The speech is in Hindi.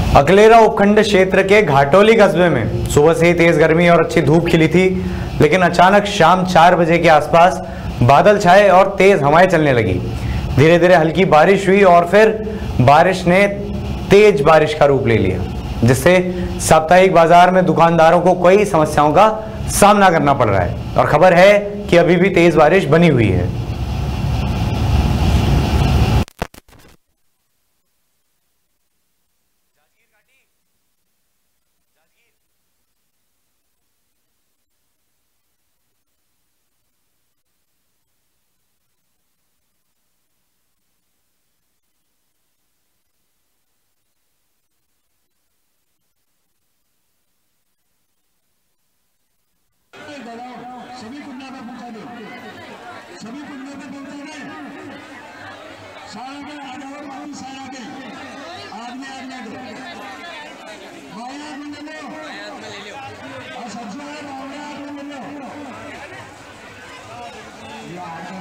अकलेरा उपखंड क्षेत्र के घाटोली कस्बे में सुबह से ही तेज गर्मी और अच्छी धूप खिली थी, लेकिन अचानक शाम 4 बजे के आसपास बादल छाए और तेज हवाएं चलने लगी। धीरे धीरे हल्की बारिश हुई और फिर बारिश ने तेज बारिश का रूप ले लिया, जिससे साप्ताहिक बाजार में दुकानदारों को कई समस्याओं का सामना करना पड़ रहा है। और खबर है कि अभी भी तेज बारिश बनी हुई है। सभी कुंडा पे पहुंचा दो, सभी कुंडा पे पहुंचा दे। सारा के आ जाओ, पानी सारा के आदमी दो, बायात में ले लो और सबसे बड़ा बावड़ा में ले लो।